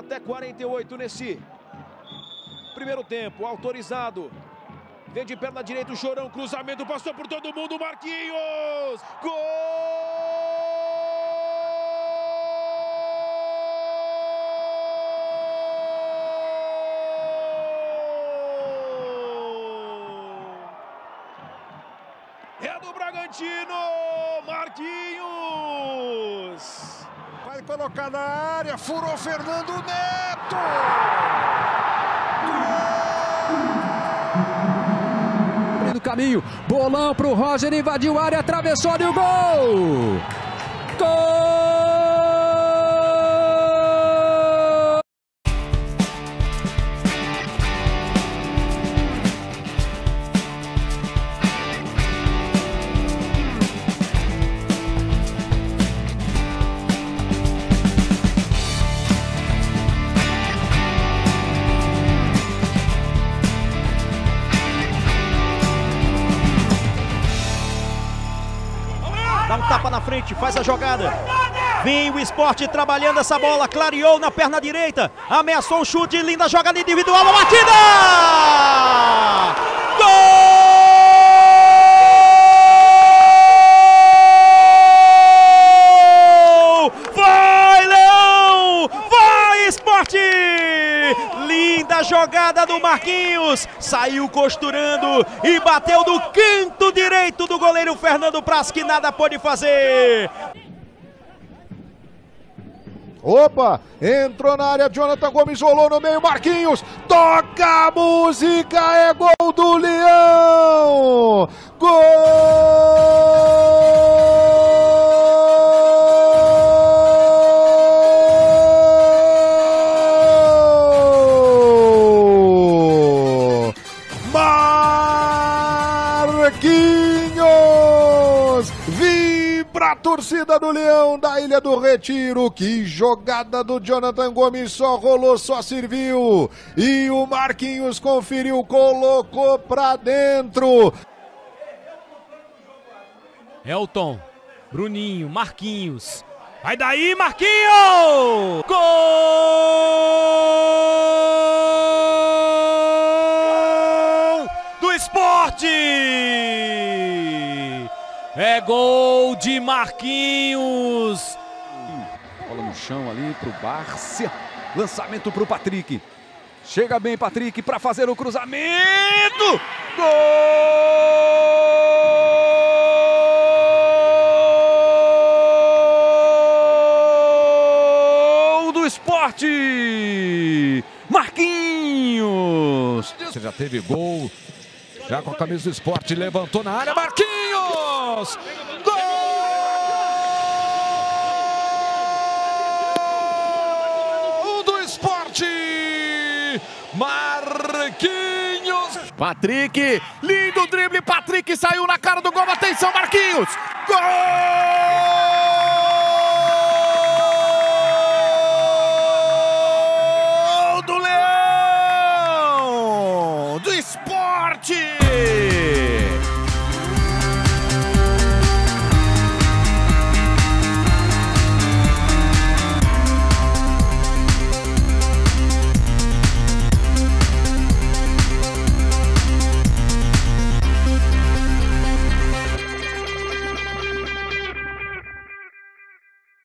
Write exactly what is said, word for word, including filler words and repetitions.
até quarenta e oito nesse primeiro tempo. Autorizado. Vem de perna direita o Chorão, cruzamento, passou por todo mundo, Marquinhos! Gol! É do Bragantino, Marquinhos! Vai colocar na área, furou Fernando Neto! Do caminho, bolão pro Roger, invadiu a área, atravessou ali o gol! Gol! Dá um tapa na frente, faz a jogada. Vem o Sport trabalhando essa bola. Clareou na perna direita. Ameaçou o chute. Linda jogada individual. A batida! Gol! Vai, Leão! Vai, Sport! Linda jogada do Marquinhos, saiu costurando e bateu do canto direito do goleiro Fernando Praz, que nada pôde fazer. Opa, entrou na área, Jonathan Gomes rolou no meio, Marquinhos, toca a música, é gol do Leão! Gol! Marquinhos! Vibra a torcida do Leão da Ilha do Retiro. Que jogada do Jonathan Gomes, só rolou, só serviu. E o Marquinhos conferiu, colocou pra dentro. Elton, Bruninho, Marquinhos. Vai daí, Marquinhos! Gol do Sport! É gol de Marquinhos. Bola no chão ali pro Bárcia. Lançamento pro Patrick. Chega bem, Patrick, para fazer o cruzamento. Gol do Sport! Marquinhos! Você já teve gol. Já com a camisa do Sport, levantou na área, Marquinhos! Gol do Sport! Marquinhos! Patrick, lindo drible, Patrick saiu na cara do gol, atenção, Marquinhos! Gol!